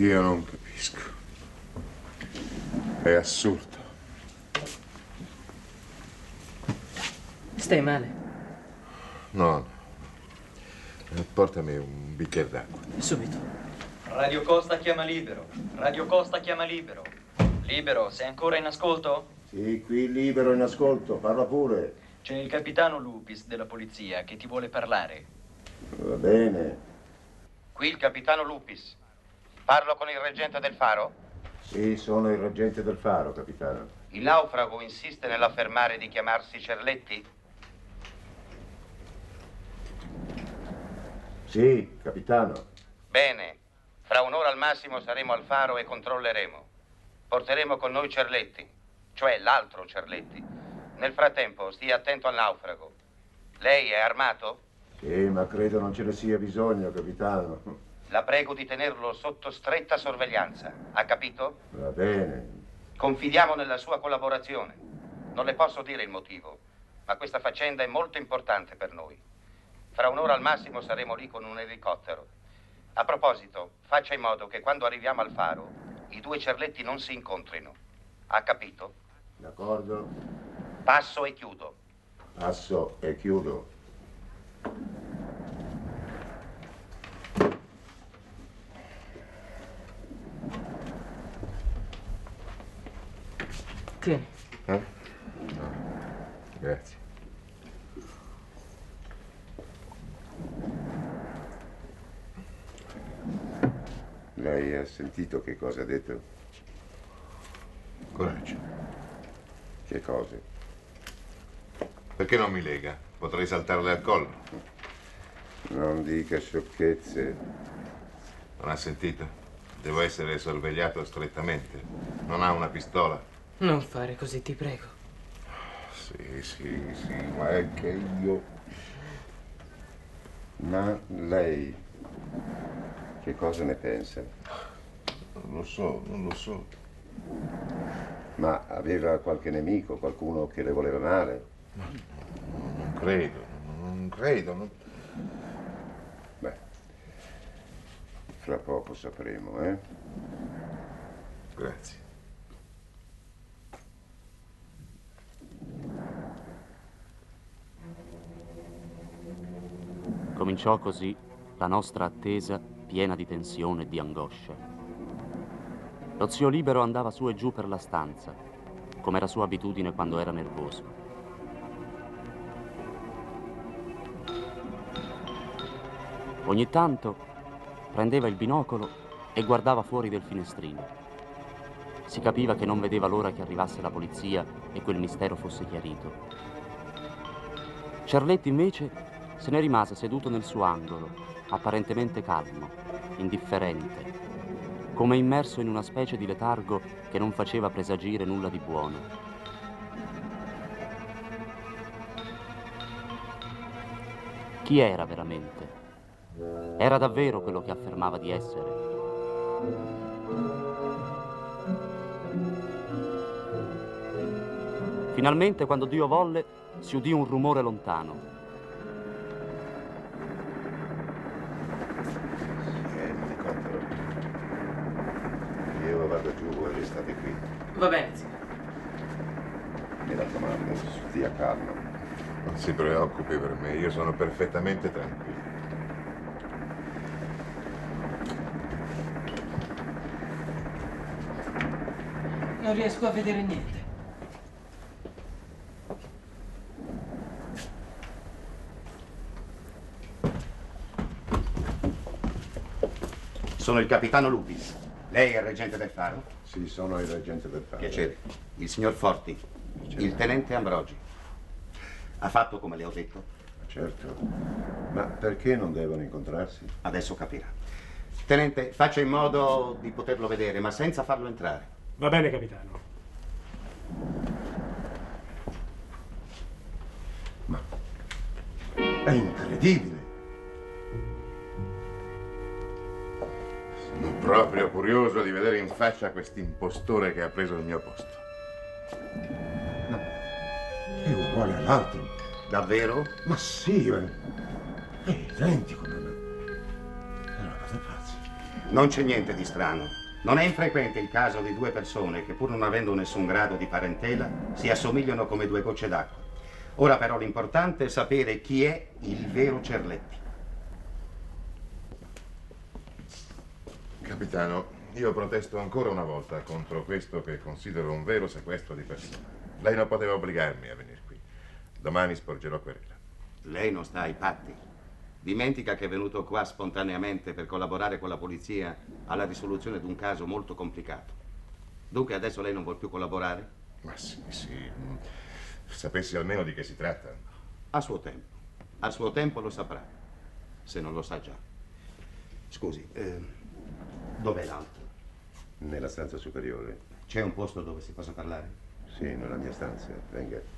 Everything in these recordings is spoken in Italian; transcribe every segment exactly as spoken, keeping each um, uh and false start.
Io non capisco. È assurdo. Stai male? No, no. Portami un bicchiere d'acqua. Subito. Radio Costa chiama Libero. Radio Costa chiama Libero. Libero, sei ancora in ascolto? Sì, qui Libero in ascolto, parla pure. C'è il capitano Lupis della polizia che ti vuole parlare. Va bene. Qui il capitano Lupis. Parlo con il reggente del Faro? Sì, sono il reggente del Faro, capitano. Il naufrago insiste nell'affermare di chiamarsi Cerletti? Sì, capitano. Bene. Fra un'ora al massimo saremo al Faro e controlleremo. Porteremo con noi Cerletti, cioè l'altro Cerletti. Nel frattempo stia attento al naufrago. Lei è armato? Sì, ma credo non ce ne sia bisogno, capitano. La prego di tenerlo sotto stretta sorveglianza. Ha capito? Va bene. Confidiamo nella sua collaborazione. Non le posso dire il motivo, ma questa faccenda è molto importante per noi. Fra un'ora al massimo saremo lì con un elicottero. A proposito, faccia in modo che quando arriviamo al Faro i due Cerletti non si incontrino. Ha capito? D'accordo. Passo e chiudo. Passo e chiudo. Tieni. Eh? No. Grazie. Lei ha sentito che cosa ha detto? Coraggio. Che cose? Perché non mi lega? Potrei saltarle al collo. Non dica sciocchezze. Non ha sentito? Devo essere sorvegliato strettamente. Non ha una pistola? Non fare così, ti prego. Sì, sì, sì, ma è che io... Ma lei che cosa ne pensa? Non lo so, non lo so. Ma aveva qualche nemico, qualcuno che le voleva male? No, no, non credo, non credo. Non... Beh, fra poco sapremo, eh? Grazie. Cominciò così la nostra attesa piena di tensione e di angoscia. Lo zio Libero andava su e giù per la stanza, come era sua abitudine quando era nervoso. Ogni tanto prendeva il binocolo e guardava fuori del finestrino. Si capiva che non vedeva l'ora che arrivasse la polizia e quel mistero fosse chiarito. Cerletti invece se ne rimase seduto nel suo angolo, apparentemente calmo, indifferente, come immerso in una specie di letargo che non faceva presagire nulla di buono. Chi era veramente? Era davvero quello che affermava di essere? Finalmente, quando Dio volle, si udì un rumore lontano. Io vado giù, voi restate qui. Va bene, zio. Mi raccomando, stia calmo. Non si preoccupi per me, io sono perfettamente tranquillo. Non riesco a vedere niente. Sono il capitano Lupis. Lei è il reggente del Faro? Sì, sono il reggente del Faro. Piacere. Il signor Forti. Piacere. Il tenente Ambrogi. Ha fatto come le ho detto? Certo. Ma perché non devono incontrarsi? Adesso capirà. Tenente, faccia in modo di poterlo vedere, ma senza farlo entrare. Va bene, capitano. Ma è incredibile. Sono proprio curioso di vedere in faccia quest'impostore che ha preso il mio posto. No, è uguale all'altro. Davvero? Ma sì, è, è identico. È una cosa pazza. Non c'è niente di strano. Non è infrequente il caso di due persone che, pur non avendo nessun grado di parentela, si assomigliano come due gocce d'acqua. Ora però l'importante è sapere chi è il vero Cerletti. Capitano, io protesto ancora una volta contro questo che considero un vero sequestro di persona. Lei non poteva obbligarmi a venire qui. Domani sporgerò querela. Lei non sta ai patti. Dimentica che è venuto qua spontaneamente per collaborare con la polizia alla risoluzione di un caso molto complicato. Dunque adesso lei non vuol più collaborare? Ma sì, sì. Sapessi almeno di che si tratta. A suo tempo. A suo tempo lo saprà, se non lo sa già. Scusi, eh, dov'è l'altro? Nella stanza superiore. C'è un posto dove si possa parlare? Sì, nella mia stanza. Venga.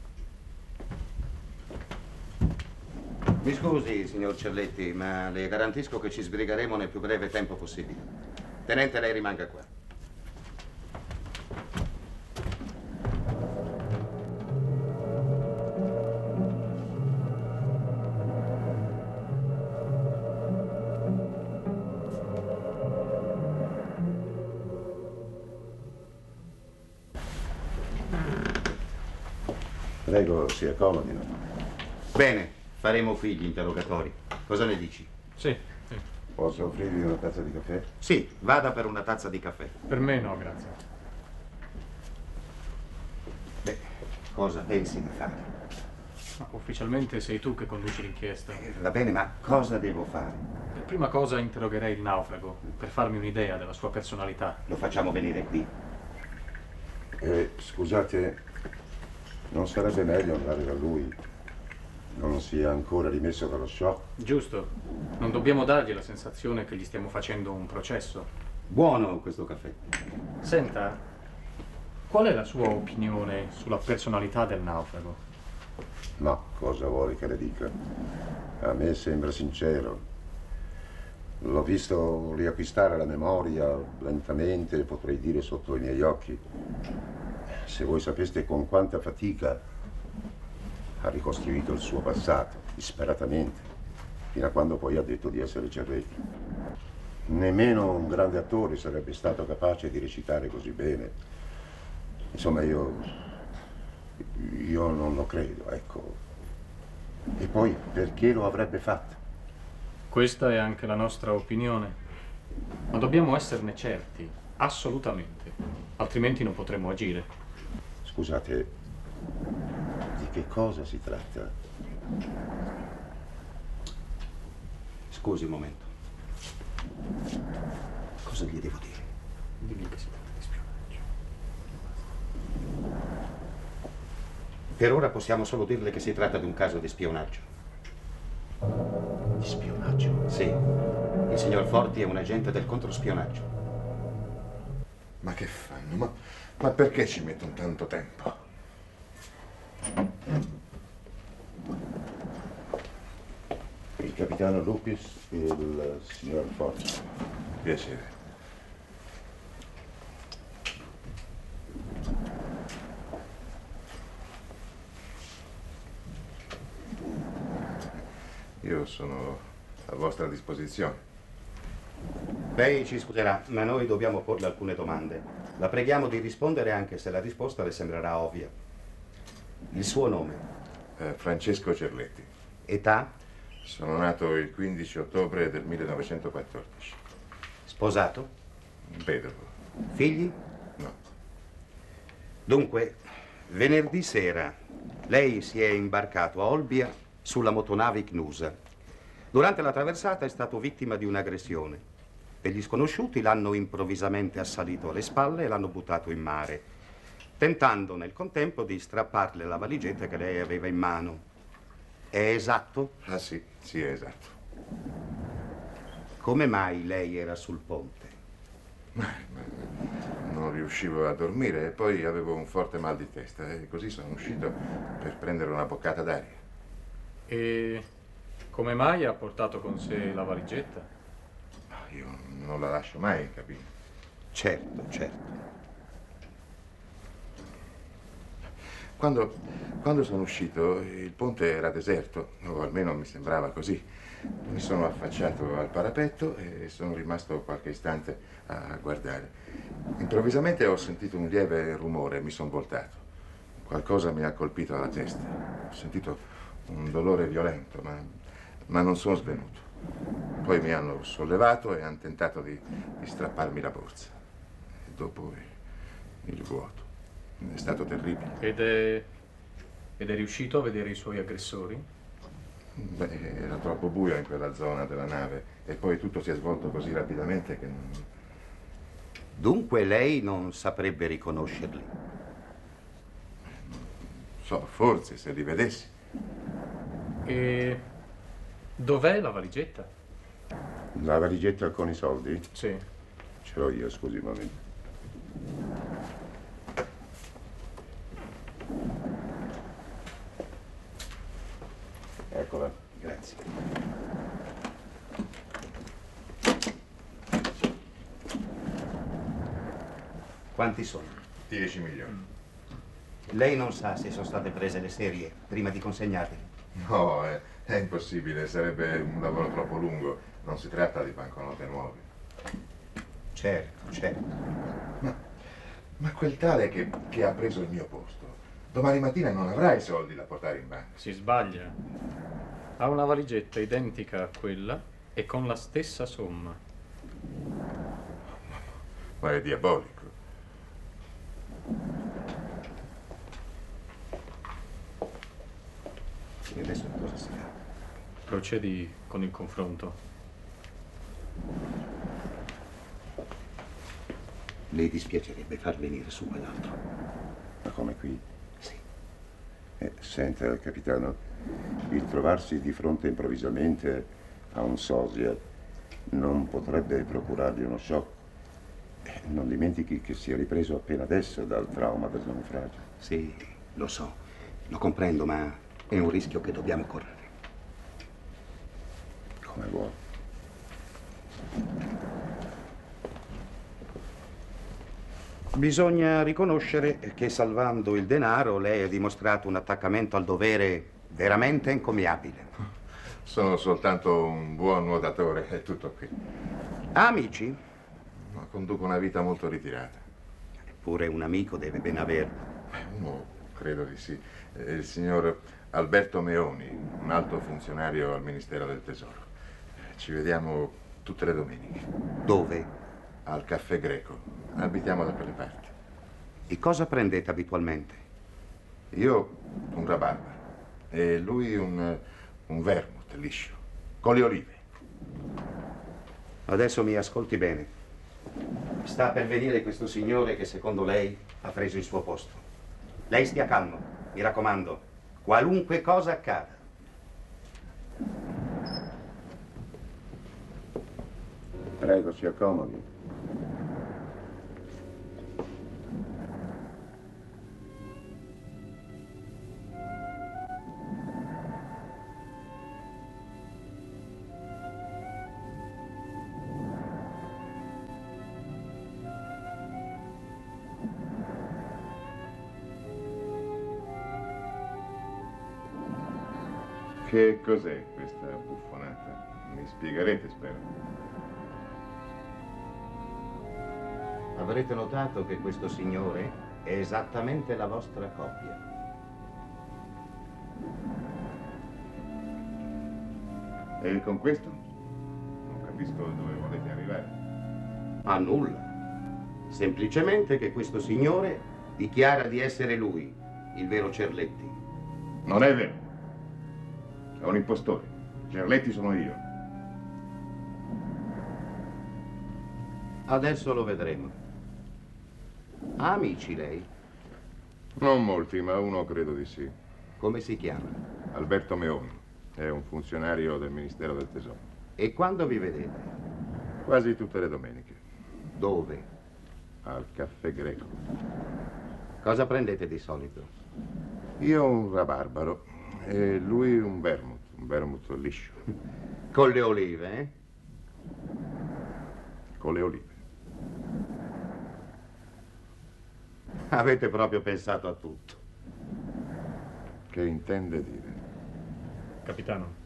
Mi scusi, signor Cerletti, ma le garantisco che ci sbrigheremo nel più breve tempo possibile. Tenente, lei rimanga qua. Prego, si accomodino. Bene, faremo qui gli interrogatori. Cosa ne dici? Sì, sì. Posso offrirvi una tazza di caffè? Sì, vada per una tazza di caffè. Per me no, grazie. Beh, cosa pensi di fare? Ma ufficialmente sei tu che conduci l'inchiesta. Eh, va bene, ma cosa devo fare? Per prima cosa interrogherei il naufrago, per farmi un'idea della sua personalità. Lo facciamo venire qui. Eh, scusate, non sarebbe meglio andare da lui? Non si è ancora rimesso dallo shock? Giusto. Non dobbiamo dargli la sensazione che gli stiamo facendo un processo. Buono questo caffè. Senta, qual è la sua opinione sulla personalità del naufrago? No, cosa vuole che le dica? A me sembra sincero. L'ho visto riacquistare la memoria lentamente, potrei dire sotto i miei occhi. Se voi sapeste con quanta fatica ha ricostruito il suo passato, disperatamente, fino a quando poi ha detto di essere Cerletti. Nemmeno un grande attore sarebbe stato capace di recitare così bene. Insomma, io... io non lo credo, ecco. E poi, perché lo avrebbe fatto? Questa è anche la nostra opinione. Ma dobbiamo esserne certi, assolutamente. Altrimenti non potremo agire. Scusate, di che cosa si tratta? Scusi un momento. Cosa gli devo dire? Digli che si tratta di spionaggio. Per ora possiamo solo dirle che si tratta di un caso di spionaggio. Di spionaggio? Sì. Il signor Forti è un agente del controspionaggio. Ma che fanno? Ma, ma perché ci mettono tanto tempo? Il capitano Lupis e il signor Forti. Piacere. Io sono a vostra disposizione. Lei ci scuserà, ma noi dobbiamo porle alcune domande. La preghiamo di rispondere anche se la risposta le sembrerà ovvia. Il suo nome? Eh, Francesco Cerletti. Età? Sono nato il quindici ottobre del millenovecentoquattordici. Sposato? Vedovo. Figli? No. Dunque, venerdì sera lei si è imbarcato a Olbia sulla motonave Icnusa. Durante la traversata è stato vittima di un'aggressione. Degli sconosciuti l'hanno improvvisamente assalito alle spalle e l'hanno buttato in mare, tentando nel contempo di strapparle la valigetta che lei aveva in mano. È esatto? Ah sì, sì, è esatto. Come mai lei era sul ponte? Ma, ma, non riuscivo a dormire e poi avevo un forte mal di testa e così sono uscito per prendere una boccata d'aria. E come mai ha portato con sé la valigetta? Io non la lascio mai in cabina. Certo, certo. Quando, quando sono uscito il ponte era deserto, o almeno mi sembrava così. Mi sono affacciato al parapetto e sono rimasto qualche istante a guardare. Improvvisamente ho sentito un lieve rumore e mi sono voltato. Qualcosa mi ha colpito alla testa. Ho sentito un dolore violento, ma, ma non sono svenuto. Poi mi hanno sollevato e hanno tentato di, di strapparmi la borsa. E dopo il, il vuoto. È stato terribile. Ed è... ed è riuscito a vedere i suoi aggressori? Beh, era troppo buio in quella zona della nave e poi tutto si è svolto così rapidamente che non... Dunque lei non saprebbe riconoscerli? So, forse se li vedessi. E dov'è la valigetta? La valigetta con i soldi? Sì. Ce l'ho io, scusi un momento. Eccola. Grazie. Quanti sono? dieci milioni. Lei non sa se sono state prese le serie prima di consegnarli? No, è, è impossibile, sarebbe un lavoro troppo lungo. Non si tratta di banconote nuove. Certo, certo. Ma, ma quel tale che, che ha preso il mio posto, domani mattina non avrà i soldi da portare in banca. Si sbaglia. Ha una valigetta identica a quella e con la stessa somma. Ma è diabolico. E adesso cosa si fa? Procedi con il confronto. Le dispiacerebbe far venire su quell'altro? Ma come qui? Sì. Eh, senta, capitano, il trovarsi di fronte improvvisamente a un sosia non potrebbe procurargli uno shock. Eh, non dimentichi che si è ripreso appena adesso dal trauma del naufragio. Sì, lo so, lo comprendo, ma è un rischio che dobbiamo correre. Come vuole. Bisogna riconoscere che salvando il denaro lei ha dimostrato un attaccamento al dovere veramente encomiabile. Sono soltanto un buon nuotatore, è tutto qui. Ha amici? Ma conduco una vita molto ritirata. Eppure un amico deve ben averlo. Uno, credo di sì. Eh, Il signor Alberto Meoni, un alto funzionario al Ministero del Tesoro. Eh, Ci vediamo tutte le domeniche. Dove? Al Caffè Greco. Abitiamo da quelle parti. E cosa prendete abitualmente? Io un rabarbaro e lui un, un vermouth liscio, con le olive. Adesso mi ascolti bene. Sta per venire questo signore che secondo lei ha preso il suo posto. Lei stia calmo, mi raccomando, qualunque cosa accada. Prego, si accomodi. Che cos'è questa buffonata? Mi spiegherete, spero. Avrete notato che questo signore è esattamente la vostra coppia. E con questo? Non capisco dove volete arrivare. A nulla. Semplicemente che questo signore dichiara di essere lui, il vero Cerletti. Non è vero. È un impostore. Cerletti sono io. Adesso lo vedremo. Ha amici lei? Non molti, ma uno credo di sì. Come si chiama? Alberto Meoni. È un funzionario del Ministero del Tesoro. E quando vi vedete? Quasi tutte le domeniche. Dove? Al Caffè Greco. Cosa prendete di solito? Io un rabarbaro e lui un vermouth, un vermouth liscio. Con le olive, eh? Con le olive. Avete proprio pensato a tutto. Che intende dire? Capitano.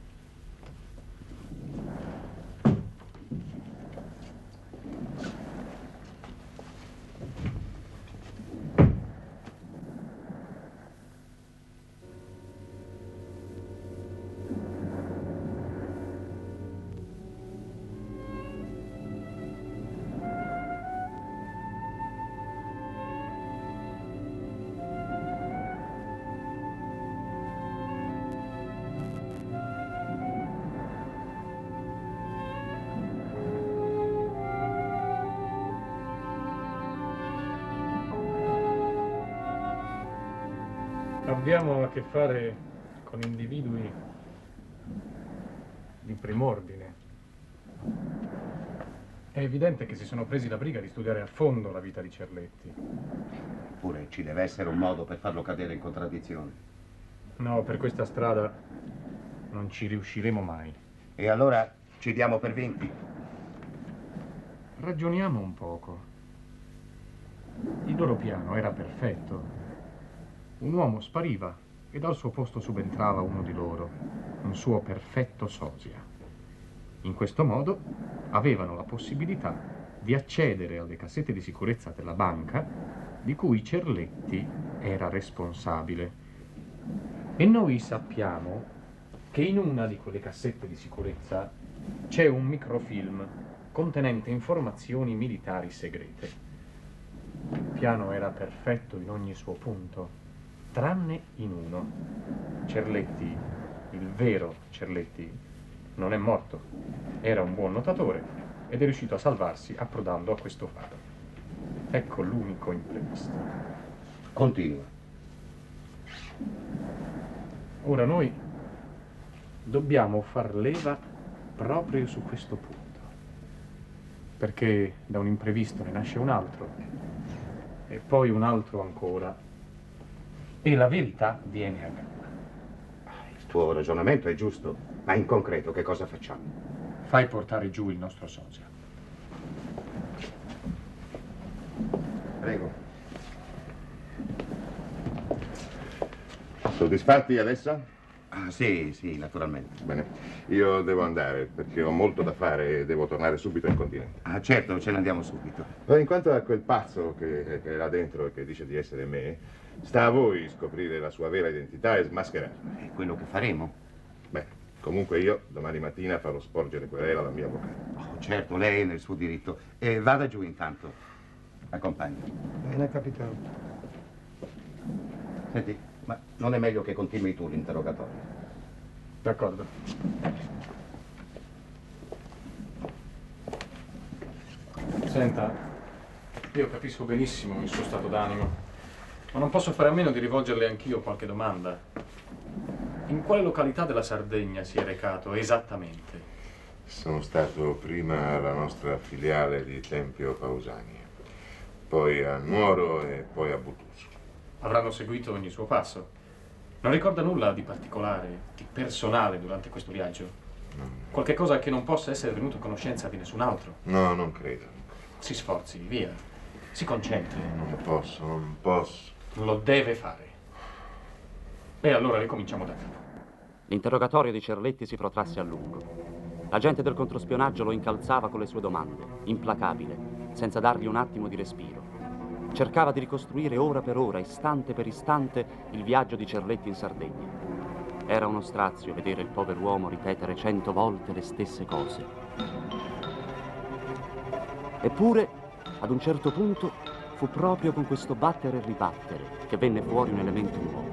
Abbiamo a che fare con individui di prim'ordine. È evidente che si sono presi la briga di studiare a fondo la vita di Cerletti. Eppure ci deve essere un modo per farlo cadere in contraddizione. No, per questa strada non ci riusciremo mai. E allora ci diamo per vinti? Ragioniamo un poco. Il loro piano era perfetto. Un uomo spariva e dal suo posto subentrava uno di loro, un suo perfetto sosia. In questo modo avevano la possibilità di accedere alle cassette di sicurezza della banca di cui Cerletti era responsabile. E noi sappiamo che in una di quelle cassette di sicurezza c'è un microfilm contenente informazioni militari segrete. Il piano era perfetto in ogni suo punto, tranne in uno. Cerletti, il vero Cerletti, non è morto. Era un buon nuotatore ed è riuscito a salvarsi approdando a questo faro. Ecco l'unico imprevisto. Continua. Ora noi dobbiamo far leva proprio su questo punto, perché da un imprevisto ne nasce un altro e poi un altro ancora e la verità viene a galla. Il tuo ragionamento è giusto, ma in concreto che cosa facciamo? Fai portare giù il nostro sosia. Prego. Soddisfatti adesso? Ah, sì, sì, naturalmente. Bene, io devo andare perché ho molto da fare e devo tornare subito in continente. Ah, certo, ce ne andiamo subito. Ma in quanto a quel pazzo che, che è là dentro e che dice di essere me, sta a voi scoprire la sua vera identità e smascherarla. È quello che faremo. Beh, comunque io domani mattina farò sporgere querela alla mia avvocato. Oh, certo, lei è nel suo diritto. E vada giù intanto. Accompagni. Bene, capitano. Senti, ma non è meglio che continui tu l'interrogatorio? D'accordo. Senta, io capisco benissimo il suo stato d'animo, ma non posso fare a meno di rivolgerle anch'io qualche domanda. In quale località della Sardegna si è recato esattamente? Sono stato prima alla nostra filiale di Tempio Pausania, poi a Nuoro e poi a Butuso. Avranno seguito ogni suo passo. Non ricorda nulla di particolare, di personale durante questo viaggio? No. Qualche cosa che non possa essere venuto a conoscenza di nessun altro? No, non credo. Si sforzi, via. Si concentri. Non posso, non posso. Lo deve fare. E allora ricominciamo da capo. L'interrogatorio di Cerletti si protrasse a lungo. L'agente del controspionaggio lo incalzava con le sue domande, implacabile, senza dargli un attimo di respiro. Cercava di ricostruire ora per ora, istante per istante, il viaggio di Cerletti in Sardegna. Era uno strazio vedere il pover'uomo ripetere cento volte le stesse cose. Eppure, ad un certo punto, fu proprio con questo battere e ribattere che venne fuori un elemento nuovo.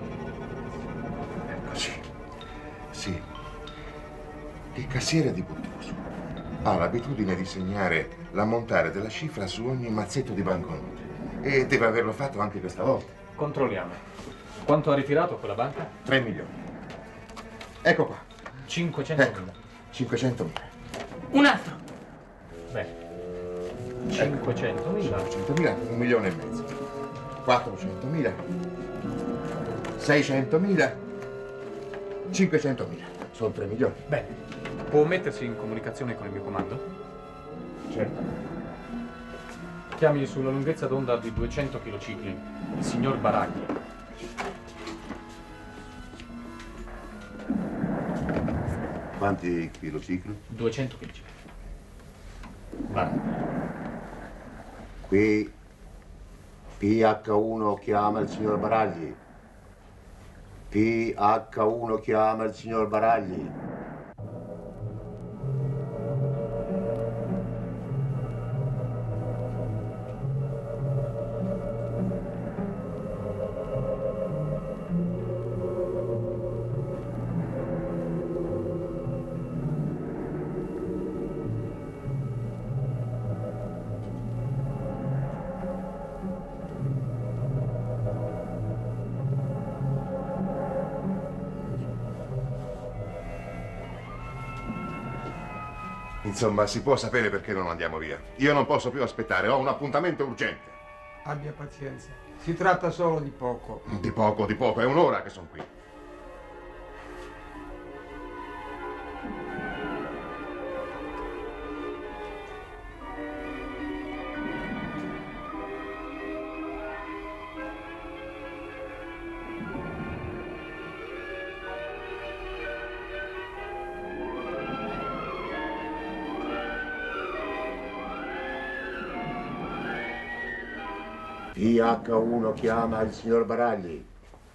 Ecco, sì. Sì. Il cassiere di Butuso ha l'abitudine di segnare l'ammontare della cifra su ogni mazzetto di banconote. E deve averlo fatto anche questa volta. Controlliamo. Quanto ha ritirato quella banca? tre milioni. Ecco qua. cinquecentomila. Ecco, cinquecentomila. Un altro. Bene. cinquecentomila. cinquecentomila, un milione e mezzo. quattrocentomila. seicentomila. cinquecentomila. Sono tre milioni. Bene. Può mettersi in comunicazione con il mio comando? Certo. Chiami sulla lunghezza d'onda di duecento chilocicli il signor Baraglia. Quanti chilocicli? duecento chili. Va. Qui P H uno chiama il signor Baragli. P H uno chiama il signor Baragli. Insomma, si può sapere perché non andiamo via. Io non posso più aspettare, ho un appuntamento urgente. Abbia pazienza, si tratta solo di poco. Di poco, di poco, è un'ora che sono qui. P H uno chiama il signor Baragli.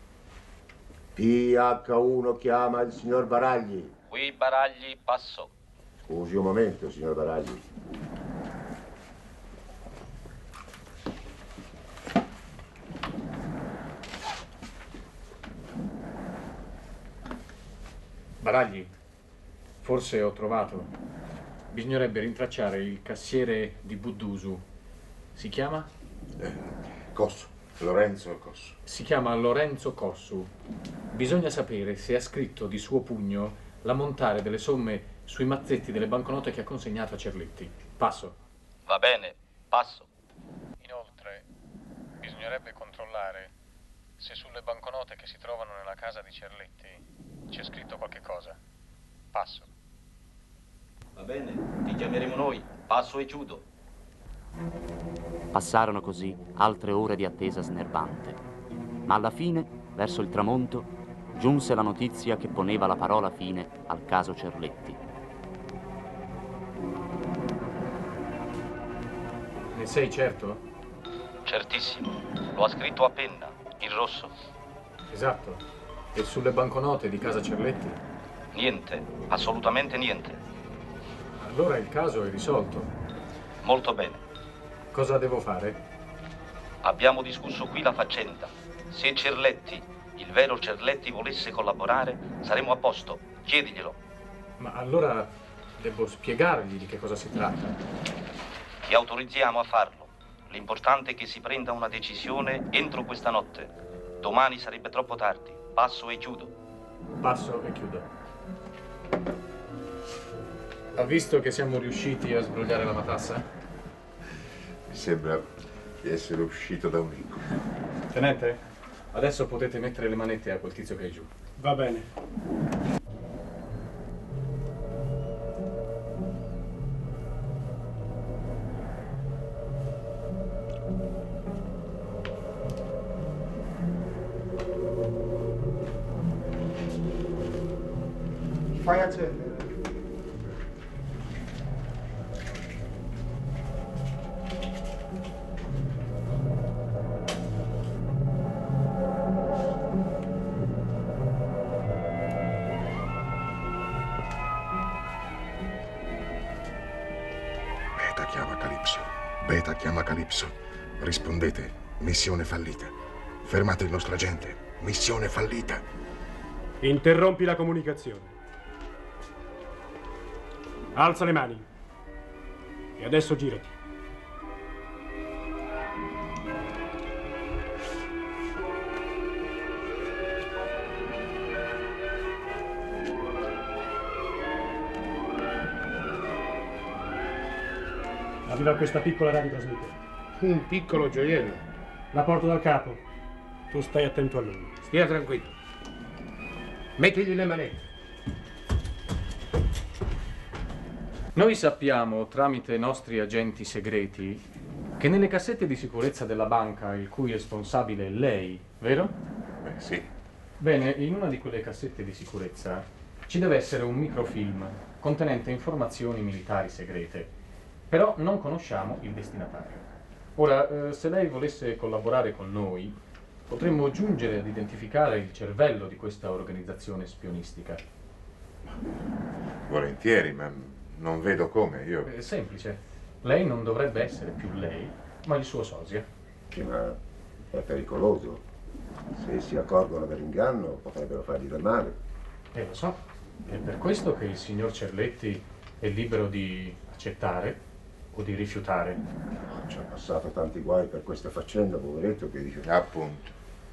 P H uno chiama il signor Baragli. Qui Baragli, passo. Scusi un momento, signor Baragli. Baragli, forse ho trovato. Bisognerebbe rintracciare il cassiere di Buddusu. Si chiama? Eh, Cossu, Lorenzo Cossu. Si chiama Lorenzo Cossu. Bisogna sapere se ha scritto di suo pugno l'ammontare delle somme sui mazzetti delle banconote che ha consegnato a Cerletti. Passo. Va bene, passo. Inoltre, bisognerebbe controllare se sulle banconote che si trovano nella casa di Cerletti c'è scritto qualche cosa. Passo. Va bene, ti chiameremo noi. Passo e chiudo. Passarono così altre ore di attesa snervante, ma alla fine, verso il tramonto, giunse la notizia che poneva la parola fine al caso Cerletti. Ne sei certo? Certissimo. Lo ha scritto a penna, in rosso. Esatto. E sulle banconote di casa Cerletti? Niente, assolutamente niente. Allora il caso è risolto. Molto bene. Cosa devo fare? Abbiamo discusso qui la faccenda. Se Cerletti, il vero Cerletti, volesse collaborare, saremo a posto. Chiediglielo. Ma allora devo spiegargli di che cosa si tratta. Ti autorizziamo a farlo. L'importante è che si prenda una decisione entro questa notte. Domani sarebbe troppo tardi. Passo e chiudo. Passo e chiudo. Ha visto che siamo riusciti a sbrogliare la matassa? Mi sembra di essere uscito da un incubo. Tenente, adesso potete mettere le manette a quel tizio che è giù. Va bene. Fai accendere. Beta chiama Calypso. Beta chiama Calypso. Rispondete. Missione fallita. Fermate il nostro agente. Missione fallita. Interrompi la comunicazione. Alza le mani. E adesso girati. Arriva questa piccola radiotrasmitter. Un piccolo gioiello. La porto dal capo. Tu stai attento a lui. Stia tranquillo. Mettigli le manette. Noi sappiamo, tramite nostri agenti segreti, che nelle cassette di sicurezza della banca, il cui responsabile è lei, vero? Beh, sì. Bene, in una di quelle cassette di sicurezza Ci deve essere un microfilm contenente informazioni militari segrete, però non conosciamo il destinatario. Ora, eh, se lei volesse collaborare con noi, potremmo giungere ad identificare il cervello di questa organizzazione spionistica. Volentieri, ma non vedo come, io... È semplice. Lei non dovrebbe essere più lei, ma il suo sosia. Sì, ma è pericoloso. Se si accorgono dell'inganno, potrebbero fargli del male. Eh, lo so. È per questo che il signor Cerletti è libero di accettare o di rifiutare. Ci ha passato tanti guai per questa faccenda, poveretto, che dice... Appunto.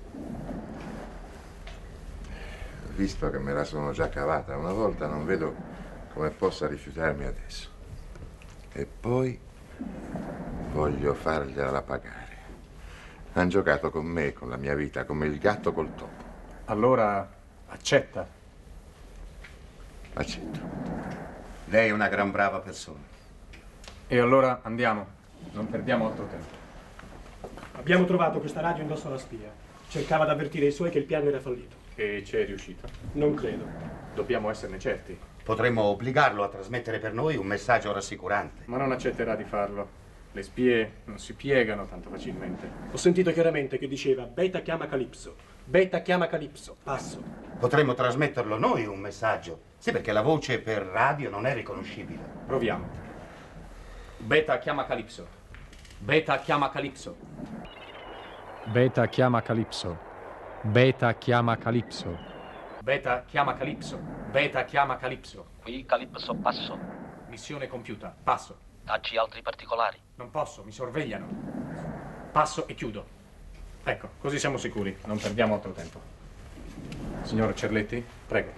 Visto che me la sono già cavata una volta, non vedo come possa rifiutarmi adesso. E poi voglio fargliela pagare. Han giocato con me, con la mia vita, come il gatto col topo. Allora accetta. Accetto. Lei è una gran brava persona. E allora andiamo. Non perdiamo altro tempo. Abbiamo trovato questa radio indosso alla spia. Cercava di avvertire i suoi che il piano era fallito. E ci è riuscita? Non credo. Dobbiamo esserne certi. Potremmo obbligarlo a trasmettere per noi un messaggio rassicurante. Ma non accetterà di farlo. Le spie non si piegano tanto facilmente. Ho sentito chiaramente che diceva Beta chiama Calipso. Beta chiama Calipso. Passo. Potremmo trasmetterlo noi un messaggio. Sì, perché la voce per radio non è riconoscibile. Proviamo. Beta chiama Calipso. Beta chiama Calipso. Beta chiama Calipso. Beta chiama Calipso. Beta chiama Calipso. Beta chiama Calipso. Qui Calipso, passo. Missione compiuta. Passo. Dacci altri particolari. Non posso, mi sorvegliano. Passo e chiudo. Ecco, così siamo sicuri. Non perdiamo altro tempo. Signor Cerletti, prego.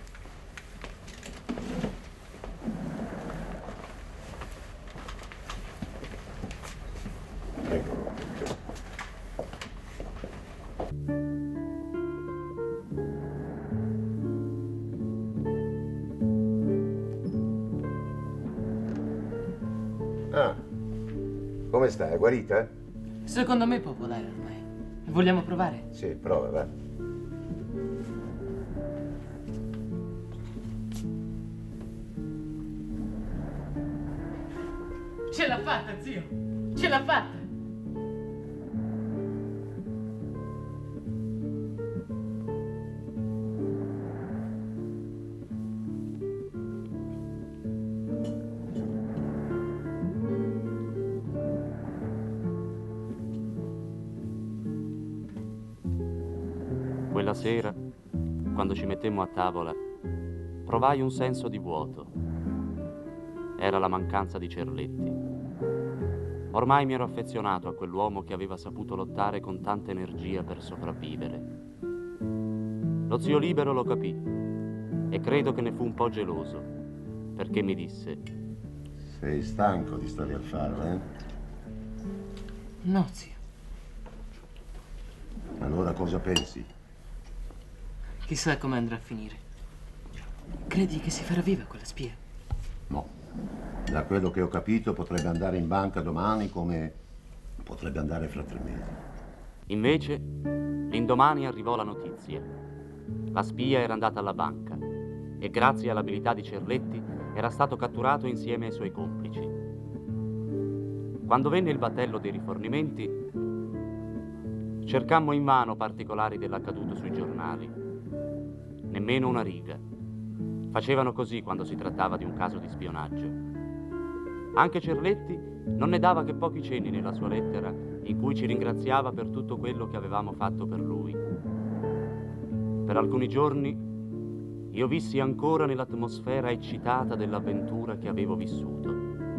Ah, come sta? È guarita? Secondo me può volare ormai. Vogliamo provare? Sì, prova, va. Ce l'ha fatta, zio! Ce l'ha fatta! Quella sera, quando ci mettemmo a tavola, provai un senso di vuoto. Era la mancanza di Cerletti. Ormai mi ero affezionato a quell'uomo che aveva saputo lottare con tanta energia per sopravvivere. Lo zio Libero lo capì e credo che ne fu un po' geloso, perché mi disse: Sei stanco di stare al faro, eh? No, zio. Allora cosa pensi? Chissà come andrà a finire. Credi che si farà viva quella spia? No. Da quello che ho capito potrebbe andare in banca domani come potrebbe andare fra tre mesi. Invece, l'indomani arrivò la notizia. La spia era andata alla banca e grazie all'abilità di Cerletti era stato catturato insieme ai suoi complici. Quando venne il battello dei rifornimenti, cercammo invano particolari dell'accaduto sui giornali. Nemmeno una riga. Facevano così quando si trattava di un caso di spionaggio. Anche Cerletti non ne dava che pochi cenni nella sua lettera in cui ci ringraziava per tutto quello che avevamo fatto per lui. Per alcuni giorni io vissi ancora nell'atmosfera eccitata dell'avventura che avevo vissuto.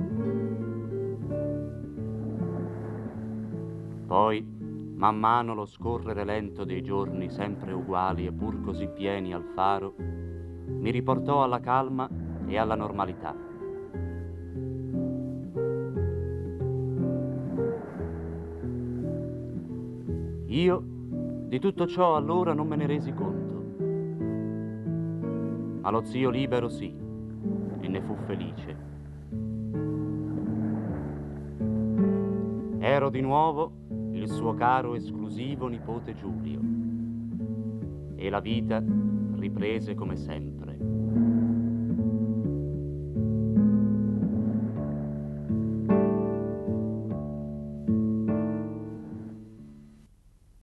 Poi, man mano lo scorrere lento dei giorni sempre uguali e pur così pieni al faro, mi riportò alla calma e alla normalità. Io di tutto ciò allora non me ne resi conto, ma lo zio Libero sì, e ne fu felice. Ero di nuovo il suo caro esclusivo nipote Giulio, e la vita riprese come sempre.